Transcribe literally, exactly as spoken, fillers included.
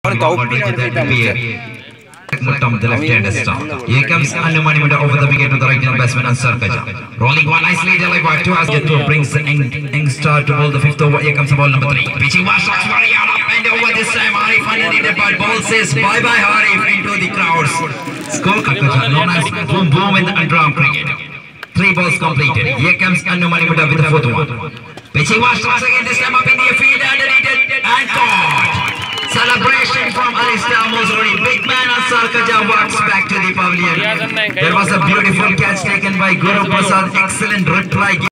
Muttam, the left-hander star. Here comes Anumani over the wicket to the right-hand batsman and Sarkaja. Rolling one nicely, the like two as get to brings the youngster to bowl the fifth over. Here comes the ball number three. Pitching one shot, very out up and over this time. Harif finally did, but ball says bye bye Harif into the crowds. Score Sarkaja, known as boom boom in the underarm cricket. Three balls completed. Here comes Anumani with the fourth one. Pitching one shot again, this time up in the field, underneath it and caught. Celebration from Alistair Moosodi. Big man and Sarkaja walks back to the pavilion. There was a beautiful catch taken by Guru Prasad. Excellent reply.